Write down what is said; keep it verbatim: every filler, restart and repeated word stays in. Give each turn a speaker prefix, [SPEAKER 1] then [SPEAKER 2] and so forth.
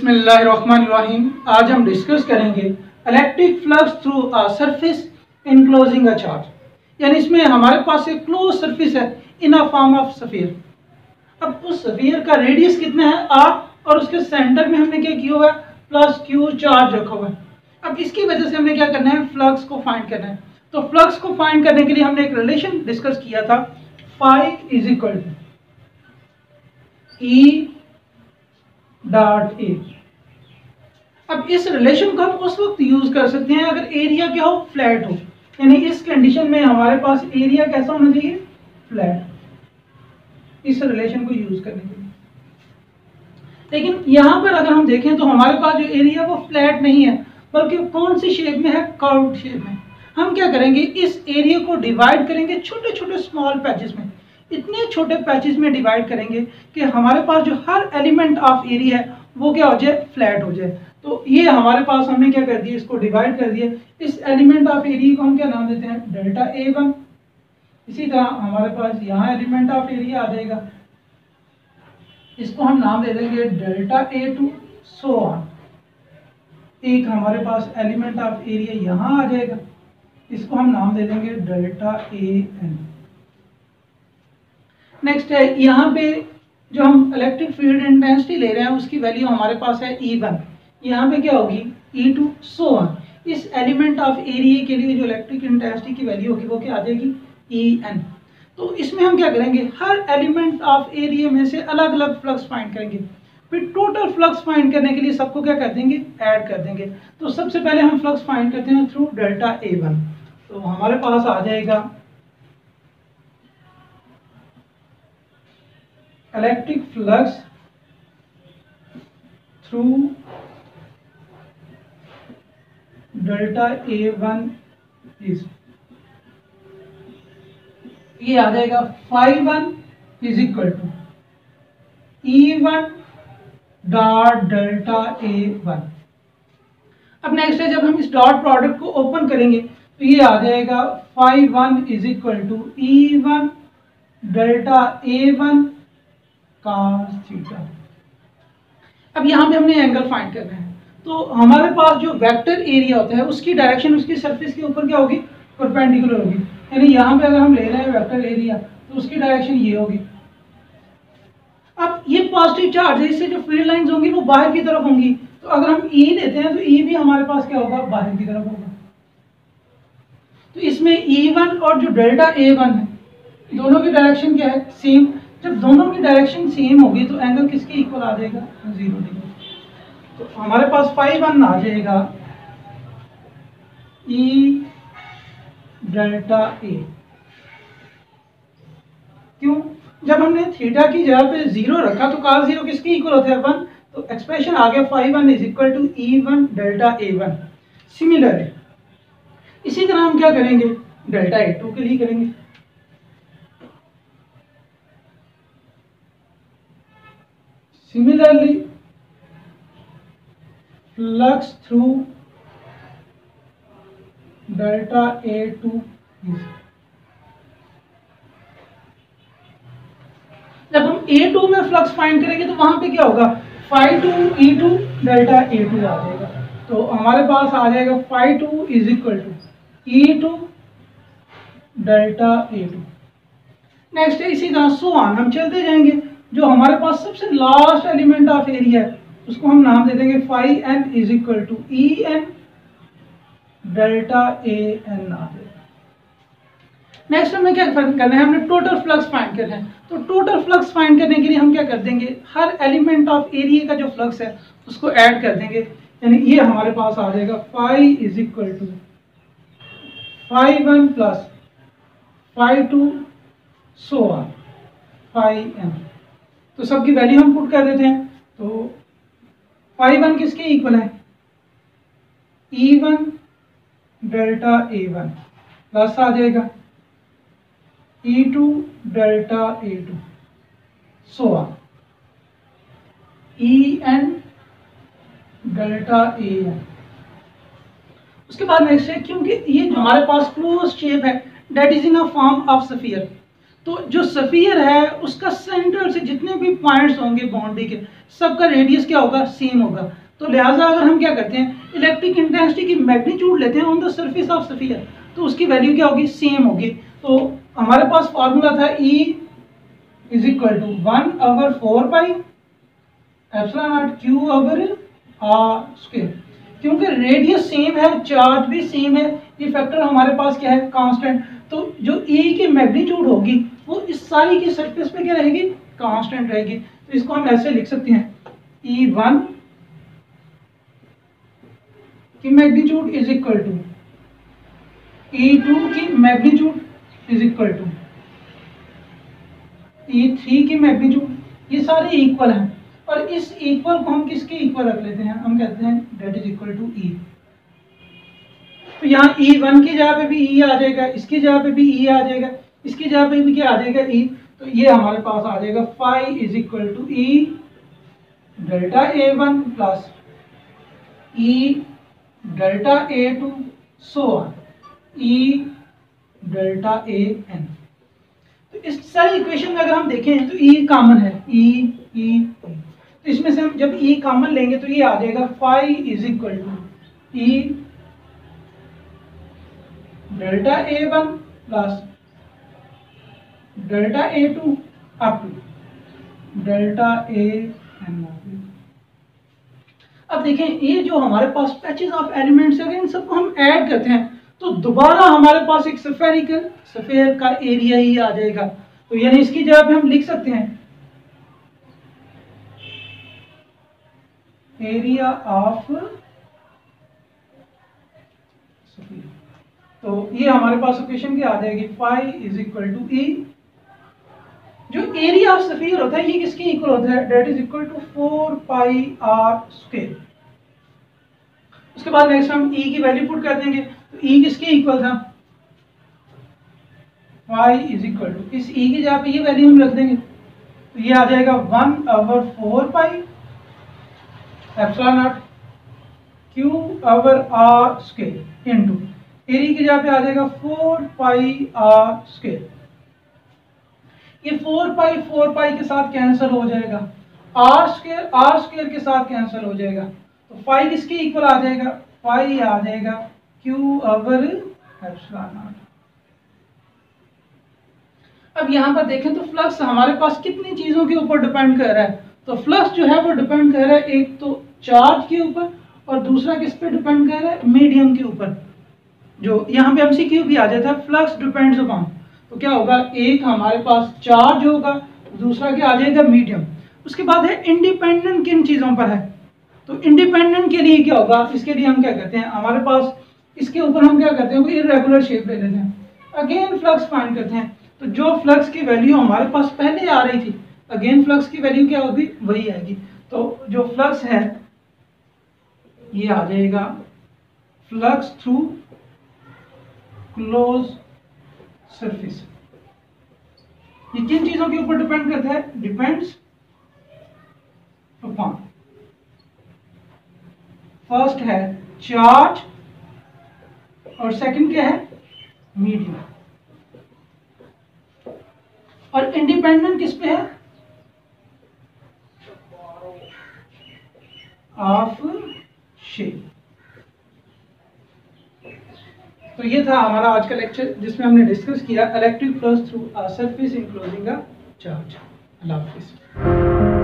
[SPEAKER 1] बिस्मिल्लाहिर्रहमानिर्रहीम। आज हम डिस्कस करेंगे electric flux through a surface enclosing a charge, यानी इसमें हमारे पास एक क्लोज सरफेस है in a form of sphere. अब उस स्फीयर का रेडियस कितना है आर, और उसके सेंटर में हमने क्या किया हुआ है प्लस क्यू चार्ज रखा हुआ है। अब इसकी वजह से हमें क्या करना है, फ्लक्स को फाइंड करना है। तो फ्लक्स को फाइंड करने के लिए हमने एक रिलेशन डिस्कस किया था, phi is equal to E dot A. अब इस रिलेशन को हम उस वक्त यूज कर सकते हैं अगर एरिया क्या हो, फ्लैट हो, यानी इस कंडीशन में हमारे पास एरिया कैसा होना चाहिए, फ्लैट, इस रिलेशन को यूज करने के लिए। लेकिन यहां पर अगर हम देखें तो हमारे पास जो एरिया वो फ्लैट नहीं है, बल्कि कौन सी शेप में है, कर्व्ड शेप में। हम क्या करेंगे, इस एरिया को डिवाइड करेंगे छोटे छोटे स्मॉल पैचेस में, इतने छोटे पैचेस में डिवाइड करेंगे कि हमारे पास जो हर एलिमेंट ऑफ एरिया है वो क्या हो जाए, फ्लैट हो जाए। तो ये हमारे पास हमने क्या कर दिया, इसको डिवाइड कर दिया। इस एलिमेंट ऑफ एरिया को हम क्या नाम देते हैं, डेल्टा ए वन। इसी तरह हमारे पास यहाँ एलिमेंट ऑफ एरिया आ जाएगा, इसको हम नाम दे देंगे delta A two, so on. एक हमारे पास एलिमेंट ऑफ एरिया यहाँ आ जाएगा, इसको हम नाम दे देंगे डेल्टा ए एन। नेक्स्ट है, यहाँ पे जो हम इलेक्ट्रिक फील्ड इंटेंसिटी ले रहे हैं उसकी वैल्यू हमारे पास है ई वन, यहाँ पे क्या होगी ई टू, सो ऑन। इस एलिमेंट ऑफ एरिया के लिए जो इलेक्ट्रिक इंटेंसिटी की वैल्यू होगी वो क्या आ जाएगी, ई एन। तो इसमें हम क्या करेंगे, हर एलिमेंट ऑफ एरिया में से अलग अलग फ्लक्स फाइंड करेंगे, फिर टोटल फ्लक्स फाइंड करने के लिए सबको क्या कर देंगे, ऐड कर देंगे। तो सबसे पहले हम फ्लक्स फाइंड करते हैं थ्रू डेल्टा ए वन। तो हमारे पास आ जाएगा electric flux through delta A one is, ये आ जाएगा phi one is equal to E one dot delta A one. अब नेक्स्ट है, जब हम इस डॉट प्रोडक्ट को ओपन करेंगे तो ये आ जाएगा phi one is equal to E one delta A one cos theta. अब यहाँ पे हमने एंगल फाइंड करना है, तो हमारे पास जो वेक्टर एरिया होता है उसकी डायरेक्शन उसकी सरफेस के ऊपर क्या होगी, परपेंडिकुलर होगी। यानी यहाँ पे अगर हम ले रहे हैं वेक्टर एरिया तो उसकी डायरेक्शन ये होगी। अब ये पॉजिटिव चार्ज है, इससे जो फील्ड लाइंस होंगी वो बाहर की तरफ होंगी, तो अगर हम ई लेते हैं तो ई भी हमारे पास क्या होगा, बाहर की तरफ होगा। तो इसमें ई वन और जो डेल्टा ए वन है दोनों की डायरेक्शन क्या है, सेम। जब दोनों की डायरेक्शन सेम होगी तो एंगल किसके इक्वल आ जाएगा, जीरो डिग्री। तो हमारे पास फाइव वन आ जाएगा ई डेल्टा ए। क्यों, जब हमने थीटा की जगह पे जीरो रखा तो cos जीरो किसके इक्वल होता है, वन। तो एक्सप्रेशन आ गया phi one is equal to E one delta A one. Similar है, इसी तरह हम क्या करेंगे, डेल्टा ए टू के लिए करेंगे। Similarly flux through delta A two is, जब हम ए टू में फ्लक्स फाइंड करेंगे तो वहां पे क्या होगा, phi two E two delta A two आ जाएगा। तो हमारे पास आ जाएगा phi two is equal to E two delta A two. Next है, इसी तरह सो ऑन हम चलते जाएंगे। जो हमारे पास सबसे लास्ट एलिमेंट ऑफ एरिया है उसको हम नाम दे देंगे phi N is equal to E N delta A N आ जाएगा। नेक्स्ट हमें क्या करना है, हमने टोटल फ्लक्स फाइंड करना है। तो टोटल फ्लक्स फाइंड करने के लिए हम क्या कर देंगे, हर एलिमेंट ऑफ एरिया का जो फ्लक्स है उसको ऐड कर देंगे। यानी ये हमारे पास आ जाएगा phi is equal to phi one plus phi two so on phi N. तो सबकी वैल्यू हम पुट कर देते हैं। तो फाइव वन किसके इक्वल है, E one delta A one plus आ जाएगा E two delta A two, so on E N delta A N. उसके बाद नेक्स्ट है, क्योंकि ये जो हमारे पास क्लोज शेप है that is in a form of sphere, तो जो सफियर है उसका सेंटर से जितने भी पॉइंट्स होंगे बाउंड्री के, सबका रेडियस क्या होगा, सेम होगा। तो लिहाजा अगर हम क्या करते हैं, इलेक्ट्रिक इंटेंसिटी की मैग्नीट्यूड लेते हैं on the surface of sphere, तो उसकी वैल्यू क्या होगी, सेम होगी। तो हमारे पास फार्मूला था E is equal to one over four pi epsilon not q over r square. क्योंकि रेडियस सेम है, चार्ज भी सेम है, ये फैक्टर हमारे पास क्या है, कांस्टेंट। तो जो E की मैग्नीट्यूड होगी वो इस सारी की सरफेस पे क्या रहेगी, कांस्टेंट रहेगी। तो इसको हम ऐसे लिख सकते हैं, ई वन की magnitude is equal to E two की magnitude is equal to E three की मैग्नीट्यूड। ये सारे इक्वल हैं और इस इक्वल को हम किसके इक्वल रख लेते हैं, हम कहते हैं that is equal to E. तो यहाँ ई वन की जगह पे भी ई आ जाएगा, इसकी जगह पे भी ई आ जाएगा, इसकी जगह पे भी क्या आ जाएगा, ई। तो ये हमारे पास आ जाएगा phi is equal to E delta A one plus E delta A two so on E delta A N. तो इस सारी इक्वेशन में अगर हम देखें तो ई कॉमन है, ई ई तो इसमें से हम जब ई कॉमन लेंगे तो ये आ जाएगा phi is equal to E delta A one plus delta A two up to delta A N. अब देखें ये जो हमारे पास पैचेस ऑफ एलिमेंट्स है, इन सबको हम ऐड करते हैं तो दोबारा हमारे पास एक स्फेरिकल स्फीयर का एरिया ही आ जाएगा। तो यानी इसकी जगह पे हम लिख सकते हैं एरिया ऑफ स्फीयर। तो ये हमारे पास इक्वेशन क्या आ जाएगी, phi is equal to E, जो एरिया ऑफ स्फीयर होता है ये किसके इक्वल होता है, that is equal to four pi r square. उसके बाद नेक्स्ट हम ई की वैल्यू पुट कर देंगे, तो ई किसके इक्वल था, फाई इज इक्वल टू इस ई की जगह पे ये वैल्यू हम रख देंगे, तो ये आ जाएगा one over four pi epsilon not q over r square into area की जगह पे आ जाएगा फोर पाई आर स्क्वायर। ये फोर पाई फोर पाई के साथ कैंसिल हो जाएगा, आर स्क्वायर आर स्क्वायर के साथ कैंसिल हो जाएगा, तो फाई किसके इक्वल आ जाएगा, फाई आ जाएगा क्यू ओवर एप्सिलॉन नॉट। अब यहाँ पर देखें तो फ्लक्स हमारे पास कितनी चीजों के ऊपर डिपेंड कर रहा है। तो फ्लक्स जो है वो डिपेंड कर रहा है एक तो चार्ज के ऊपर और दूसरा किस पे डिपेंड कर रहा है, मीडियम के ऊपर। जो यहाँ पे एमसीक्यू भी आ जाता है, फ्लक्स डिपेंड्स अपॉन, तो क्या होगा, एक हमारे पास चार्ज होगा, दूसरा क्या आ जाएगा, मीडियम। उसके बाद है इंडिपेंडेंट किन चीजों पर है, तो इंडिपेंडेंट के लिए क्या होगा, इसके लिए हम क्या करते हैं, हमारे पास इसके ऊपर हम क्या करते हैं, इर्रेगुलर शेप ले लेते हैं, अगेन फ्लक्स फाइंड करते हैं। तो जो फ्लक्स की वैल्यू हमारे पास पहले आ रही थी, अगेन फ्लक्स की वैल्यू क्या होगी, वही आएगी। तो जो फ्लक्स है ये आ जाएगा फ्लक्स थ्रू क्लोज सरफेस। ये किन चीजों के ऊपर डिपेंड करता है, डिपेंड्स अपॉन, फर्स्ट है चार्ज और सेकंड क्या है, मीडियम। और इंडिपेंडेंट किस पे है, ऑफ शेप। तो ये था हमारा आज का लेक्चर जिसमें हमने डिस्कस किया electric flux through a surface enclosing a charge. अल्लाह हाफिज़।